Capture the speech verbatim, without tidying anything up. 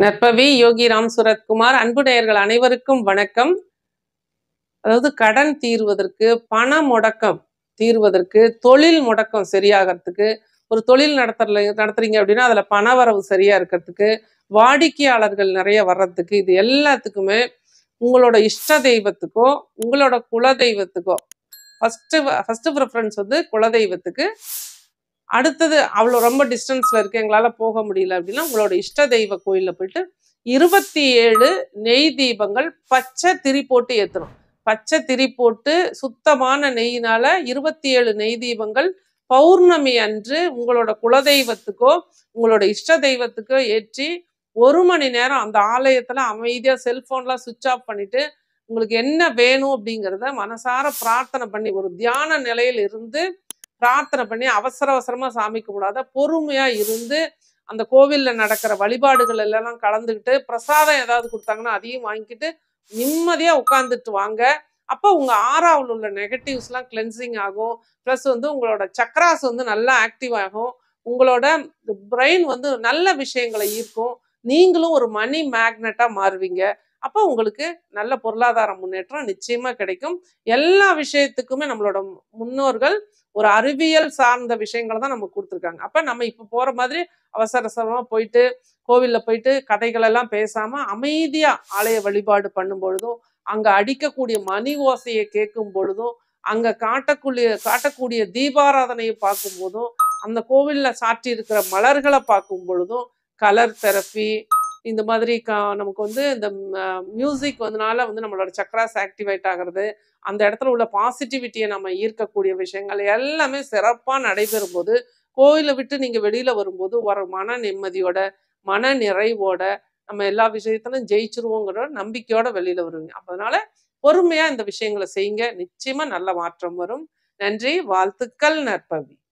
நற்பவி யோகி ராம் சுரத்குமார். அன்பு நேயர்கள் அனைவருக்கும் வணக்கம். அதாவது கடன் தீர்வதற்கு, பண முடக்கம் தீர்வதற்கு, தொழில் முடக்கம் சரியாகிறதுக்கு, ஒரு தொழில் நடத்தல நடத்துறீங்க அப்படின்னா அதுல பணவரவு சரியா இருக்கிறதுக்கு, வாடிக்கையாளர்கள் நிறைய வர்றதுக்கு, இது எல்லாத்துக்குமே உங்களோட இஷ்ட தெய்வத்துக்கோ உங்களோட குல தெய்வத்துக்கோ ஃபர்ஸ்ட் ஃபர்ஸ்ட் ப்ரிஃபரன்ஸ் வந்து குலதெய்வத்துக்கு. அடுத்தது அவ்வளோ ரொம்ப டிஸ்டன்ஸ்ல இருக்கு, எங்களால போக முடியல அப்படின்னா உங்களோட இஷ்ட தெய்வ கோயில்ல போயிட்டு இருபத்தி ஏழு நெய் தீபங்கள் பச்சை திரி போட்டு ஏற்றணும். பச்சை திரி போட்டு சுத்தமான நெய்யினால இருபத்தி ஏழு நெய் தீபங்கள் பௌர்ணமி அன்று உங்களோட குலதெய்வத்துக்கோ உங்களோட இஷ்ட தெய்வத்துக்கோ ஏற்றி ஒரு மணி நேரம் அந்த ஆலயத்துல அமைதியா செல்போன்லாம் சுவிட்ச் ஆஃப் பண்ணிட்டு உங்களுக்கு என்ன வேணும் அப்படிங்கிறத மனசார பிரார்த்தனை பண்ணி ஒரு தியான நிலையில் இருந்து பிரார்த்தனை பண்ணி அவசர அவசரமா சாமி கும்பிடாத பொறுமையா இருந்து அந்த கோவில்ல நடக்கிற வழிபாடுகள் எல்லாம் கலந்துக்கிட்டு பிரசாதம் ஏதாவது கொடுத்தாங்கன்னா அதையும் வாங்கிக்கிட்டு நிம்மதியா உட்கார்ந்துட்டு வாங்க. அப்போ உங்க ஆறாவில் உள்ள நெகட்டிவ்ஸ் எல்லாம் கிளென்சிங் ஆகும். பிளஸ் வந்து உங்களோட சக்கராஸ் வந்து நல்லா ஆக்டிவ் ஆகும். உங்களோட பிரெயின் வந்து நல்ல விஷயங்களை ஈர்க்கும். நீங்களும் ஒரு மணி மேக்னெட்டா மாறுவீங்க. அப்போ உங்களுக்கு நல்ல பொருளாதார முன்னேற்றம் நிச்சயமா கிடைக்கும். எல்லா விஷயத்துக்குமே நம்மளோட முன்னோர்கள் ஒரு அறிவியல் சார்ந்த விஷயங்களை தான் நமக்கு கொடுத்துருக்காங்க. அப்ப நம்ம இப்ப போற மாதிரி அவசர அவசரமா போயிட்டு கோவில்ல போயிட்டு கதைகள் எல்லாம் பேசாம அமைதியா ஆலய வழிபாடு பண்ணும் பொழுதும், அங்க அடிக்கக்கூடிய மணி ஓசையை கேட்கும் பொழுதும், அங்க காட்டக்கூடிய காட்டக்கூடிய தீபாராதனையை பார்க்கும் போதும், அந்த கோவில்ல சாற்றி இருக்கிற மலர்களை பார்க்கும் பொழுதும், கலர் தெரப்பி இந்த மாதிரி கா நமக்கு வந்து இந்த மியூசிக் வந்தனால வந்து நம்மளோட சக்கராஸ் ஆக்டிவேட் ஆகிறது, அந்த இடத்துல உள்ள பாசிட்டிவிட்டியை நம்ம ஈர்க்கக்கூடிய விஷயங்கள் எல்லாமே சிறப்பாக நடைபெறும் போது கோயிலை விட்டு நீங்க வெளியில வரும்போது ஒரு மன நிம்மதியோட மன நிறைவோட நம்ம எல்லா விஷயத்திலும் ஜெயிச்சிருவோங்கிற நம்பிக்கையோட வெளியில வருவீங்க. அதனால பொறுமையா இந்த விஷயங்களை செய்யுங்க, நிச்சயமா நல்ல மாற்றம் வரும். நன்றி, வாழ்த்துக்கள், நற்பவி.